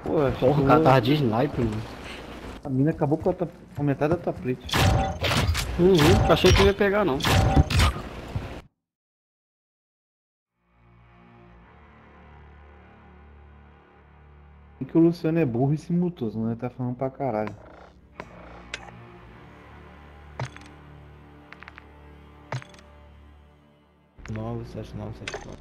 Pô, acho que Porra, o cara tava de sniper, mano. a mina acabou com a metade da tua plate. Achei que não ia pegar, não. E que o Luciano é burro e se mutou, senão ele tá falando pra caralho. 97974.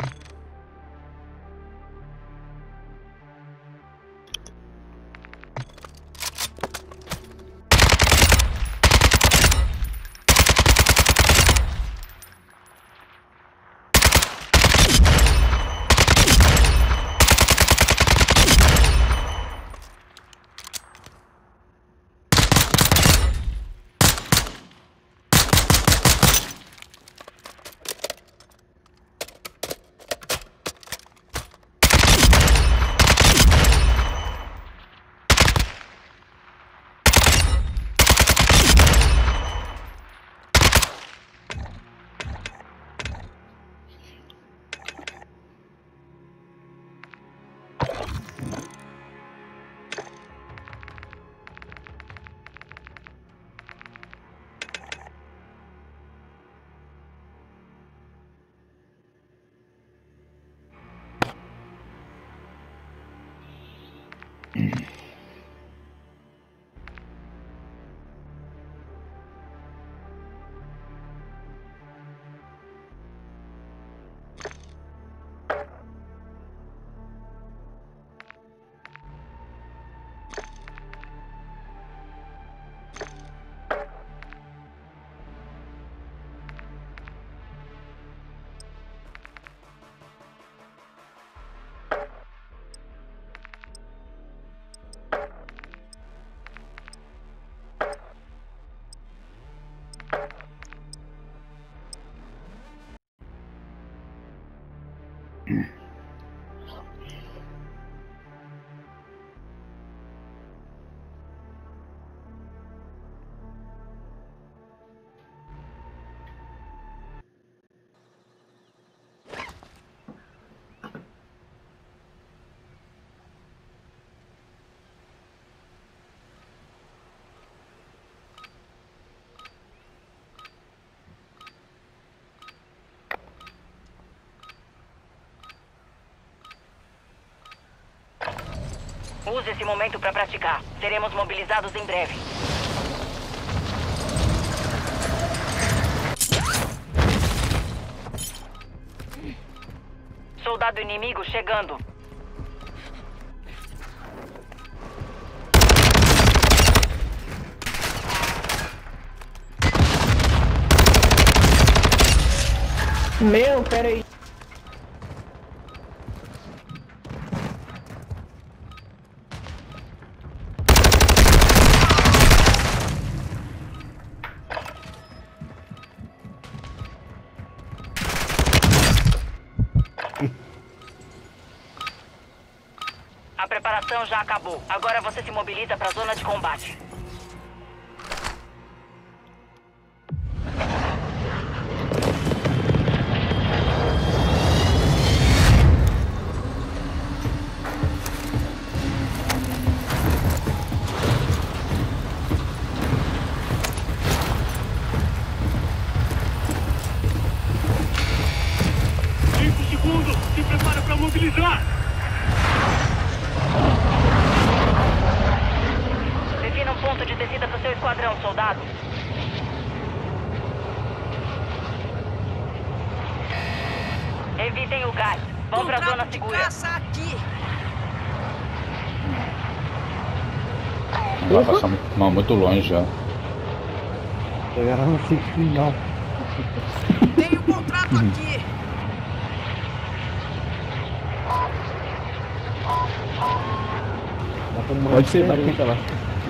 Use esse momento para praticar. Seremos mobilizados em breve. Soldado inimigo chegando. Meu, pera aí. A preparação já acabou. Agora você se mobiliza para a zona de combate. Se prepara para mobilizar! Defina um ponto de descida para o seu esquadrão, soldado. Evitem o gás. Vão para a zona segura. Aqui. Vai passar muito longe já. Pegaram no final. Tem um contrato aqui. Pode ser, vai que a gente lá.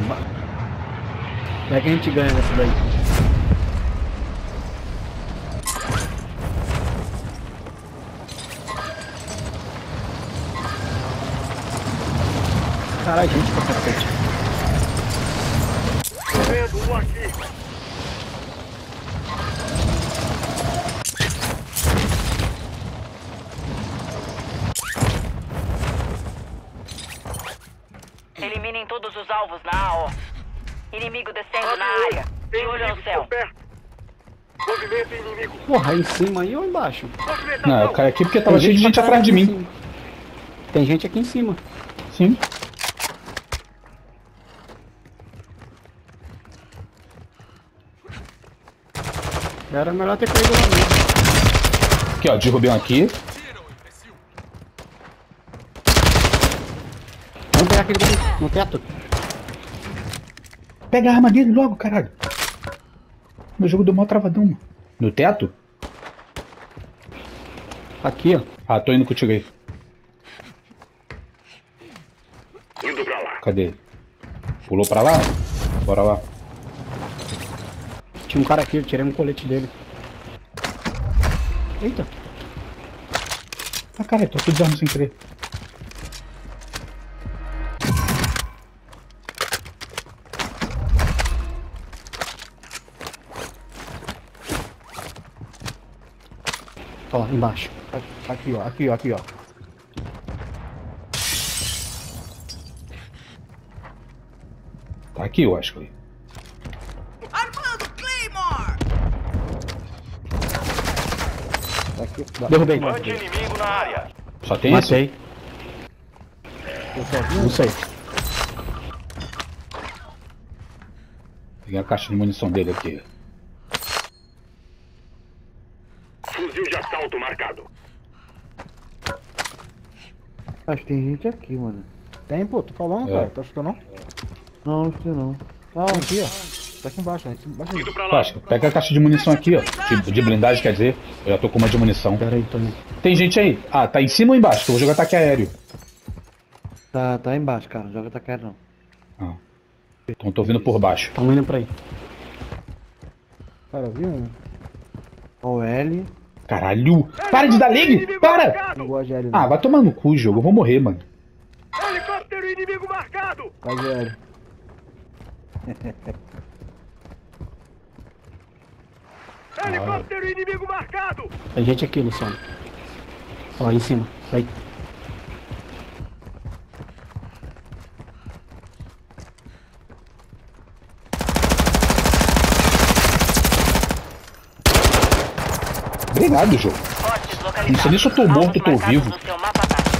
Vai que a gente ganha nessa daí. Caralho, gente pra cacete. Vendo um aqui. Eliminem todos os alvos na AO. Inimigo descendo na área. De olho no céu. Movimento inimigo. Porra, aí em cima aí ou embaixo? Não, eu caí aqui porque tava cheio de gente pra atrás de caralho mim. aqui em cima. Tem gente aqui em cima. Sim. Era melhor ter caído lá mesmo. Aqui, ó, derrubei um aqui. Vamos pegar aquele dali, no teto. Pega a arma dele logo, caralho. Meu jogo deu mó travadão, mano. No teto? Aqui, ó. Ah, tô indo contigo aí. Indo pra lá. Cadê ele? Pulou pra lá? Bora lá. Tinha um cara aqui, eu tirei um colete dele. Eita. Ah, caralho, tô tudo desarmando sem querer. Ó, embaixo. Aqui, ó, aqui, ó, aqui, ó. Tá aqui, eu acho que. Armando Claymore! Tá aqui. Derrubei. Inimigo na área. Só tem esse? Matei. Não sei. Peguei a caixa de munição dele aqui. Fuzil de assalto marcado. Acho que tem gente aqui, mano. Tem, pô, tô falando, É. cara. Tá achando não? Não, não sei não. Tá aqui, ó. Tá aqui embaixo, né? Aqui embaixo. Indo pra lá. Plasca, pega a caixa de munição aqui, ó. De blindagem, quer dizer. Eu já tô com uma de munição. Pera aí, Tony. Tem gente aí. Ah, tá em cima ou embaixo? Que eu vou jogar ataque aéreo. Tá embaixo, cara. Não joga taquera não. Ah. Então tô vindo por baixo. Tamo indo pra aí. Cara, viu um? Ó o L. Caralho! Para de dar leg! Para! Não gosta de L, Ah, não. vai tomar no cu, jogo. Eu vou morrer, mano. Helicóptero inimigo marcado. Vai de L. Helicóptero inimigo marcado. Tem gente aqui, Luciano. Ó, aí em cima. Vai. Obrigado, jogo. Postes localizados. Não sei nem se eu tô morto ou tô Alvos vivo. marcados no seu mapa tático.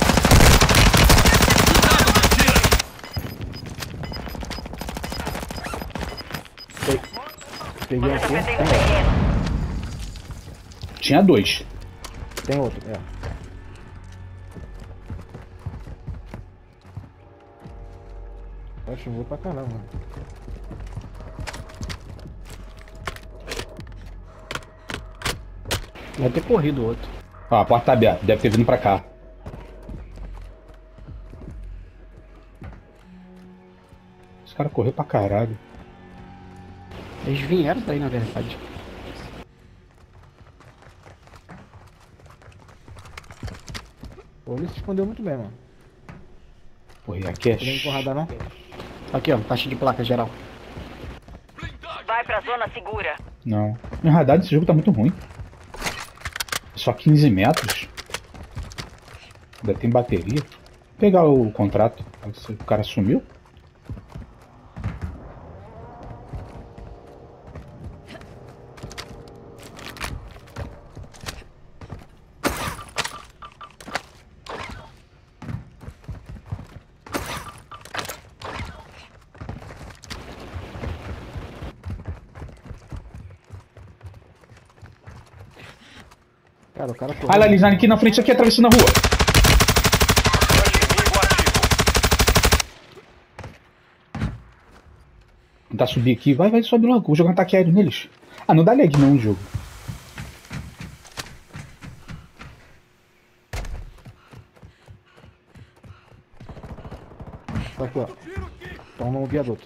Peguei Você tá aqui. perdendo terreno. Tinha dois. Tem outro, é. Tá chovendo pra caramba, mano. Vai ter corrido o outro. Ah, a porta tá aberta. Deve ter vindo pra cá. Esse cara correu pra caralho. Eles vieram daí, na verdade. Pô, ele se escondeu muito bem, mano. Porra, e aqui é... Não tem porrada não? Aqui, ó. Caixa de placa geral. Vai pra zona segura. Não. Na verdade, esse jogo tá muito ruim. Só 15 metros. Ainda tem bateria. Vou pegar o contrato. O cara sumiu? Cara, o cara Olha lá, Lisane, aqui na frente, aqui, atravessando a rua. Inimigo ativo. Tentar subir aqui. Vai, sobe logo. Vou jogar um ataque aéreo neles. Ah, não dá lag não o jogo. Tá aqui, ó. Estão no viaduto.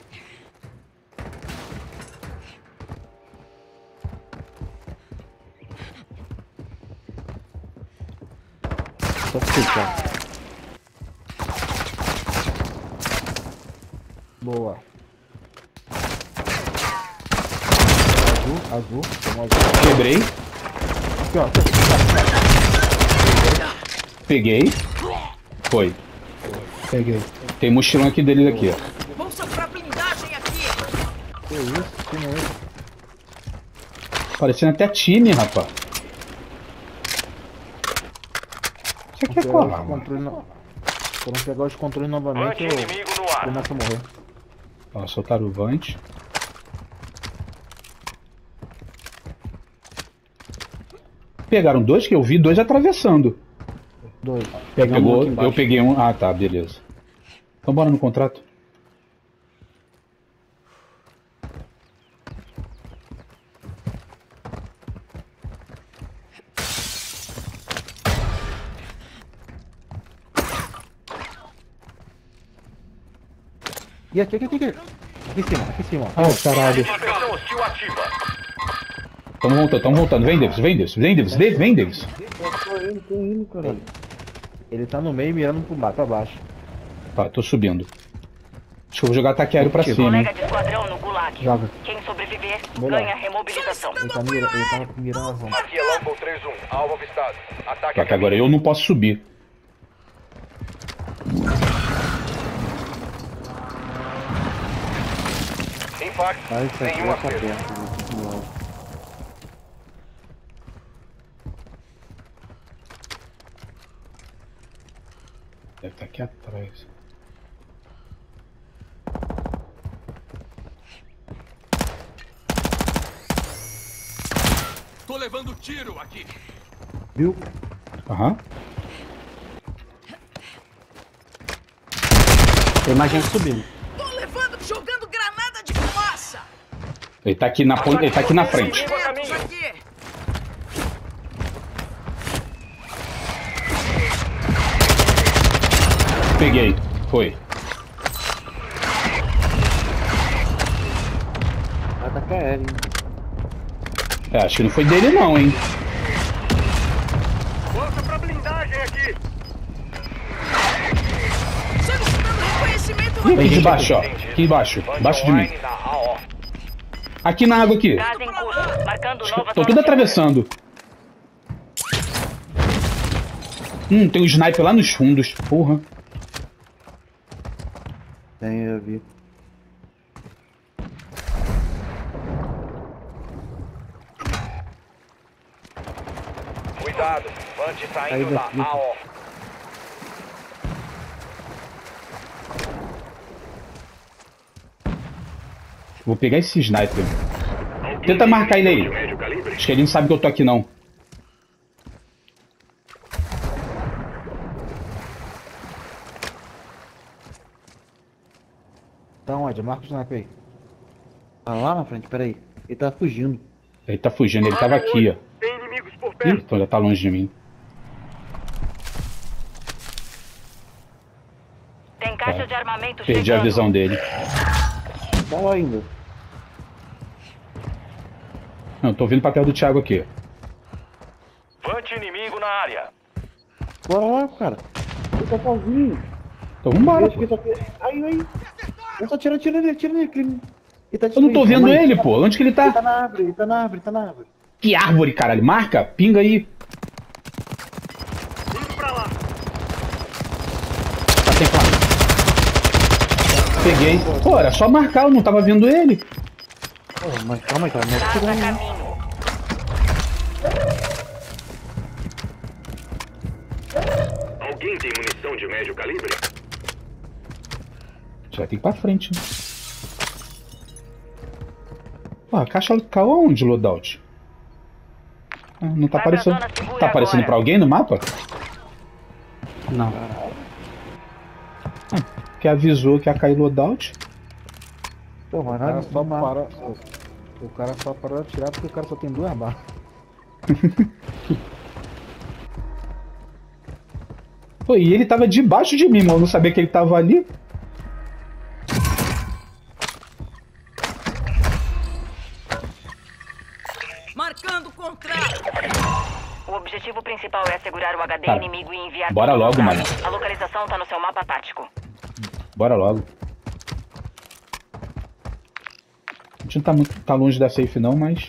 Só pra ficar. Boa. Azul. Tomou azul. Quebrei. Aqui, ó. Peguei. Foi. Peguei. Tem mochilão aqui dele aqui, ó. Bolsa pra blindagem aqui. Que isso? Que não é isso? Parecendo até time, rapaz. Isso aqui é Pegar qual? os controles no- Quando pegar os controles novamente, Vante eu inimigo no ar. começo a morrer. Ó, soltaram o Vante. Pegaram dois que eu vi, dois atravessando. Dois. Pegamos um Pegou, aqui embaixo. eu peguei um. Ah, tá, beleza. Então bora no contrato. E aqui. Aqui em cima, aqui em cima. Ah, caralho. Proteção hostil ativa. Tamo voltando. Vem, Davis. Vem, Davis. Tô indo, caralho. Ele tá no meio mirando pra baixo. Tá, tô subindo. Acho que eu vou jogar ataque aéreo pra cima, hein? Colega de esquadrão no gulag. Joga. Quem sobreviver, Melhor. ganha remobilização. Ele tá mirando a zona. Aqui é Longbow 3-1. Alvo avistado. Ataque Só que agora eu não posso subir. Sem fax. Ah, isso aqui Nenhum é acerto. perto. Deve estar aqui atrás. Tô levando tiro aqui. Viu? Aham. Tem mais gente subindo. Tô levando, jogando granada de fumaça. Ele tá aqui na ponta, ele tá aqui na frente. Quietos aqui. Peguei. Foi. Ataca aéreo, hein? É, acho que não foi dele não, hein? Bolsa pra blindagem aqui. Solicitando reconhecimento Aqui de baixo, ó. Aqui embaixo. Embaixo de mim. Na AO. Aqui na água aqui. Gás em curso, marcando nova Tô tudo zona atravessando. Tem um sniper lá nos fundos. Porra. Tem, eu vi. Cuidado. Vante Aí saindo da da fita. AO. Vou pegar esse sniper. Tenta marcar ele aí. Médio calibre. Acho que ele não sabe que eu tô aqui não. Tá onde? Marca o sniper aí. Tá lá na frente, peraí. Ele tá fugindo. Ele tá fugindo, ele tava aqui, ó. Tem inimigos por Ih, perto. então já tá longe de mim. Tem caixa de armamento Perdi a chegando. visão dele. Tá lá ainda. Não, tô vindo pra perto do Thiago aqui. Vante inimigo na área. Bora lá, cara. Ele tá sozinho. Então vambora, Deixa pô. que ele tá... Aí. Ele tá tira nele. Ele tá Eu não tô destruindo. vendo Calma aí. ele, pô. Onde que ele Ele tá tá? na árvore, tá na árvore. Que árvore, caralho. Marca, pinga aí. Indo pra lá. Tá sem placa. Peguei. Pô, era só marcar, eu não tava vendo ele. Pô, mas calma aí, cara. Não é Gás possível, a não. caminho. Alguém tem munição de médio calibre? Já vai ter que ir pra frente, né? Pô, a caixa caiu aonde, loadout? Ah, não tá Vai pra aparecendo. zona segura Tá aparecendo agora. pra alguém no mapa? Não. Que avisou que ia cair loadout? Pô, mas O cara nada só não para. O cara só parou de atirar porque o cara só tem 2 balas. Pô, e ele tava debaixo de mim, mas eu não sabia que ele tava ali. marcando contrato. O objetivo principal é assegurar o HD Tá. inimigo e enviar... Bora todos os logo, dados. mano. A localização tá no seu mapa tático. Bora logo. A gente não tá longe da safe não, mas...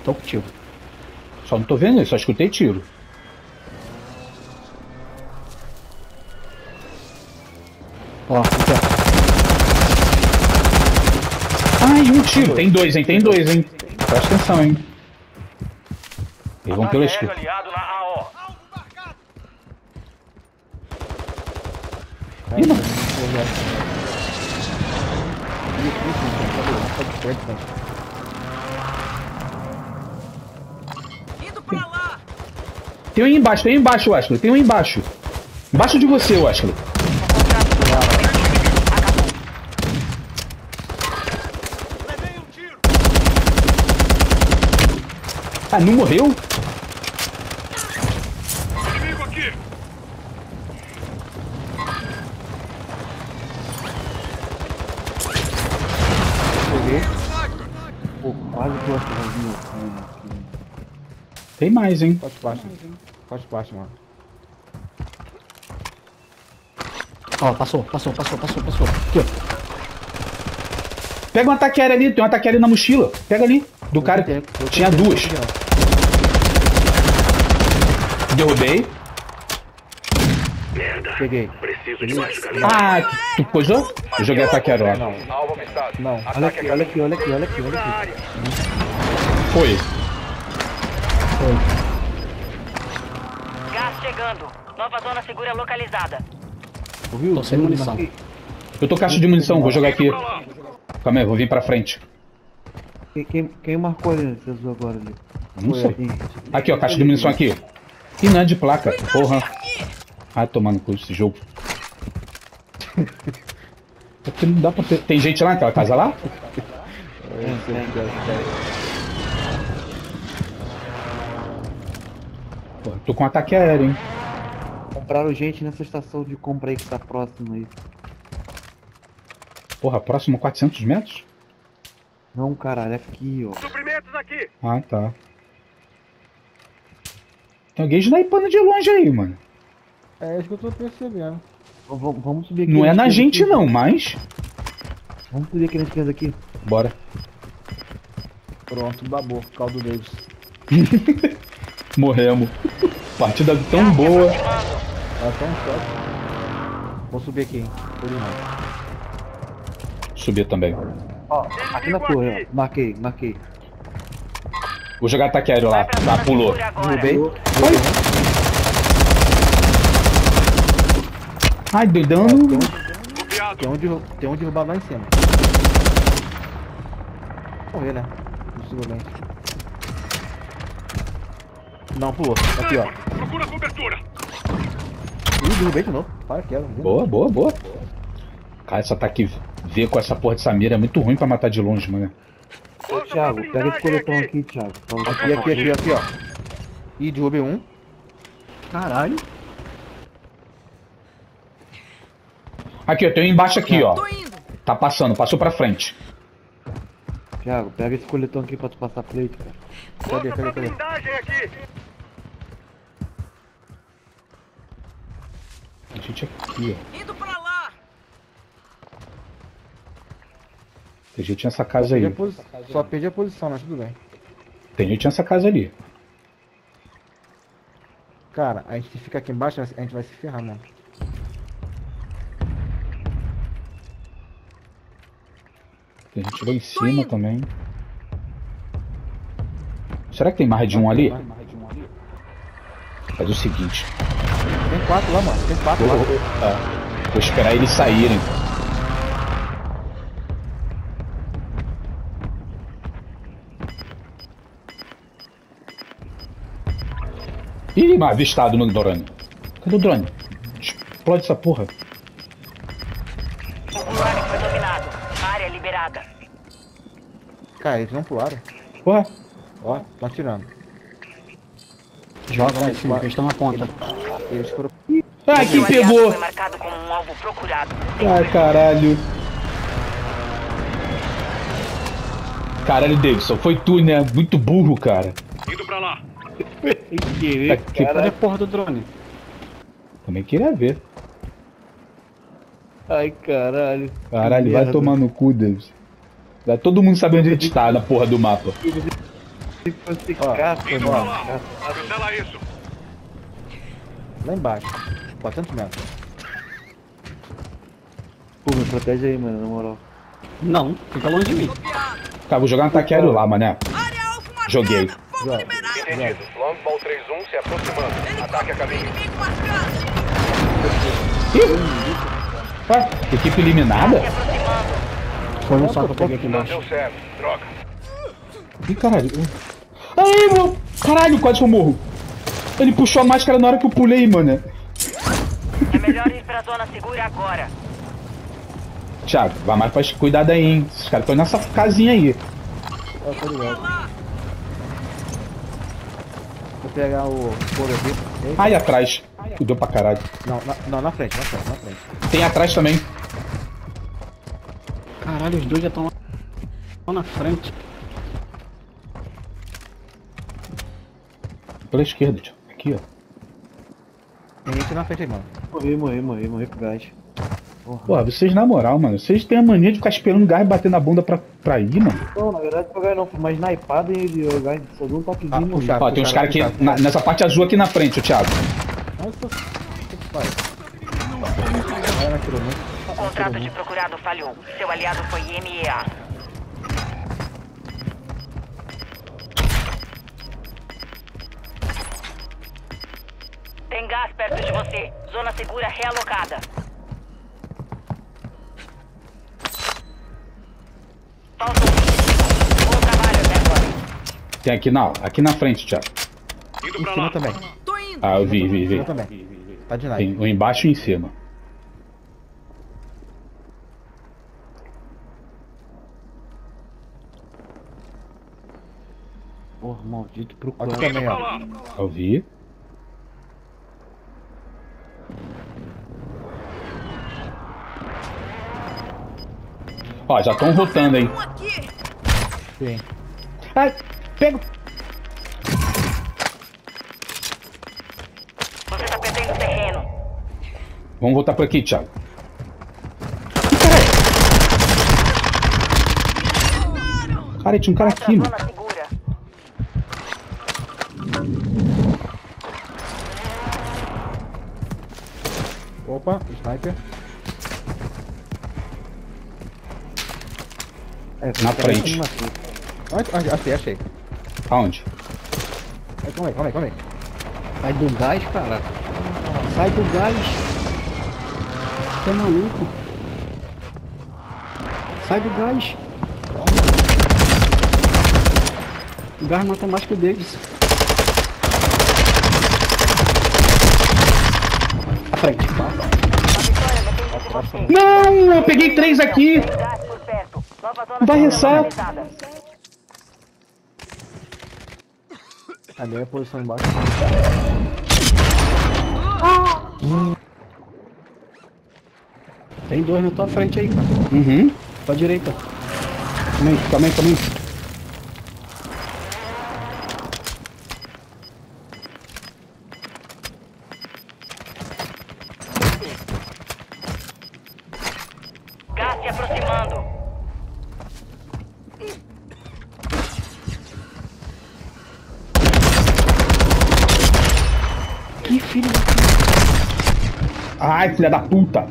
Tô contigo. Só não tô vendo isso, só escutei tiro. Ó, aqui, Ai, um tiro. Tem dois, hein? Tem dois, hein? Presta atenção, hein? Eles vão pela esquerda. aliado na AO. Ih, mano. Indo pra lá. Tem um embaixo, Wesley. Tem um embaixo. Embaixo de você, Wesley. Levei um tiro. Ah, não morreu? Inimigo aqui. Pô, quase que eu acertei. Tem mais, hein? Pode baixo, mano. Ó, passou. Aqui, ó. Pega um ataque aéreo ali, tem um ataque aéreo na mochila. Pega ali. Do cara. Tinha duas. Derrubei. Merda. Peguei. Preciso de mais calibre. Ah, tu coisou? Eu joguei ataque aéreo lá. Alvo avistado. Não, olha aqui. Foi. Gás chegando. Nova zona segura localizada. Ouviu? Tô sem munição. Eu tô caixa de munição, vou jogar aqui. Calma aí, vou vir pra frente. Quem marcou ali nesse azul agora ali? Não sei. Aqui. Aqui, ó, caixa de munição aqui. Ih, não é de placa, porra. Ai, tomando cu esse jogo. Porque não dá pra ter... Tem gente lá naquela casa lá? Pô, tô com ataque aéreo, hein? Compraram gente nessa estação de compra aí que tá próximo aí. Porra, próximo 400 metros? Não, caralho, aqui, ó. Suprimentos aqui. Ah, tá. Tem alguém snipando de longe aí, mano. É isso que eu tô percebendo. Vamos subir aqui. Não é na esquerda gente aqui. não, mas... Vamos subir aqui na esquerda aqui. Bora. Pronto, babou. Caldo Davis. Morremos. Partida tão boa. Ela tá um choque. Vou subir aqui, hein. Tô de novo. Subir também. Ó, aqui na torre, ó. Marquei. Vou jogar ataque aéreo lá. Vai pra Tá, zona pulou. segura agora. Derrubei. Ai, doidão. Tem um derrubado lá em cima. Morrer, né? Possivelmente. Não, pulou. Aqui, ó. Procura cobertura. Ih, derrubei de novo. Para, quero. Boa. Cara, esse ataque V com essa porra de Samira é muito ruim pra matar de longe, mano. Ô, Thiago, pega esse coletão aqui, Thiago. Aqui, ó. Ih, derrubei um. Caralho. Aqui, ó, tem um embaixo aqui, ó. Tô indo. Tá passando, passou pra frente. Thiago, pega esse coletão aqui pra tu passar plate, cara. Cadê? Blindagem aqui. A gente aqui, ó. Indo pra lá. Tem gente nessa casa aí. Só perdi a posição, mas tudo bem. Tem gente nessa casa ali. Cara, a gente fica aqui embaixo, a gente vai se ferrar, mano. Tem gente lá em cima também. Será que tem mais de um ali? Faz o seguinte. Tem 4 lá, mano. Tem 4 lá. Vou esperar eles saírem. Ih, avistado no drone. Cadê o drone? Explode essa porra. O plano foi dominado. Área liberada. Cara, eles não pularam. Porra. Ó, estão atirando. Joga lá em cima, que eles estão na ponta. Eles foram. Ai, quem Seu aliado pegou? foi marcado como um alvo procurado. Ai, caralho. Caralho, Davidson, foi tu, né? Muito burro, cara. Indo pra lá. Cadê a porra do drone? Também queria ver. Ai, caralho. Caralho, vai tomar no cu, Davidson. Vai todo mundo saber onde a gente tá na porra do mapa. Classificar, Indo pra lá. Cancela isso. Lá embaixo. 400 metros. Pô, me protege aí, mano, na moral. Não, fica longe de mim. Tá, vou jogar um ataque aéreo lá, mané. Área alfa marcada. Joguei. Fogo liberado. Entendido. Longbow 3-1 se aproximando. Ataque a caminho. Inimigo marcado. Ué, equipe eliminada? Se aproximando. Foi um só que eu peguei aqui Não embaixo. deu certo. Droga. Ih, caralho. Aí, meu. Caralho, quase que eu morro. Ele puxou a máscara na hora que eu pulei, mano. É melhor ir pra zona segura agora. Thiago, vai mais pra cuidado aí, hein. Esses caras estão nessa casinha aí. Eu tô ligado. Vou pegar o fogo aqui. Eita. Aí atrás. Cuidou pra caralho. Não, na frente. Tem atrás também. Caralho, os dois já estão lá na frente. Pela esquerda, Thiago. Aqui, ó. Tem gente na frente aí, mano. Morri pro gás. Pô, vocês na moral, mano. Vocês têm a mania de ficar esperando o gás bater na bunda pra ir, mano. Não, na verdade o gás não, foi mais snipada e o gás só deu um toquezinho no puxar. Ó, tem uns caras aqui nessa parte azul aqui na frente, ô Thiago. Ela atirou muito. O contrato de procurado falhou. Seu aliado foi MEA. Tem gás perto de você. Zona segura realocada. Faltam 20 segundos. Bom trabalho até agora. Tem aqui na frente, Thiago. Indo Em pra cima lá. também. Tô indo. Ah, eu vi. Eu também. Tá de nada. Tem um embaixo e em cima. Porra, maldito Aqui procurado. também, Pra ó. lá. Eu vi. Ó, já estão rotando aí. Um aqui. Sim. Ai, pega. Você tá perdendo terreno. Vamos voltar por aqui, Thiago. Cara, tinha um cara Outra aqui, mano. zona segura. Opa, sniper. Na frente. Achei. Aonde? Calma aí. Sai do gás, cara. Sai do gás. Você é maluco. Sai do gás. O gás mata mais que o deles. À frente. A vitória depende de você. Não, eu peguei 3 aqui. Tem gás por perto. Nova zona Vai segura ressar. localizada. A minha posição embaixo. Tem dois na tua frente aí, cara. Uhum. Tua direita. Também. Gás se aproximando. Que filho da... Ai, filha da puta.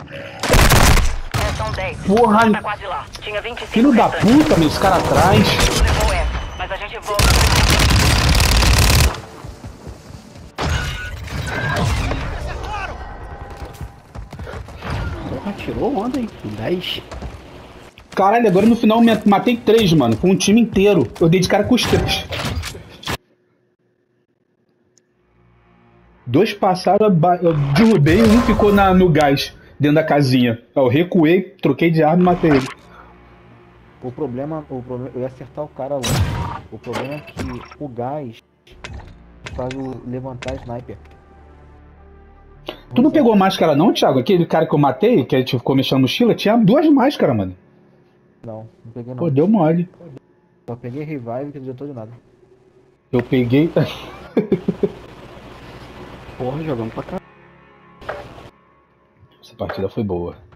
São 10. Porra. Tá quase lá. Tinha 25 Filho da restantes. puta, meu, os caras atrás. Levou essa, mas a gente volta. Porra, tirou onda, hein? 10. Caralho, agora no final eu matei 3, mano, com um time inteiro. Eu dei de cara com os 3. 2 passaram, eu derrubei, um ficou no gás, dentro da casinha. Eu recuei, troquei de arma e matei ele. O problema, eu ia acertar o cara lá. O problema é que o gás faz o levantar sniper. Tu não pegou máscara não, Thiago? Aquele cara que eu matei, que a gente ficou mexendo na mochila, tinha 2 máscaras, mano. Não peguei não. Pô, deu mole. Só peguei revive que não adiantou de nada. Eu peguei... Porra, jogamos pra cá. Essa partida foi boa.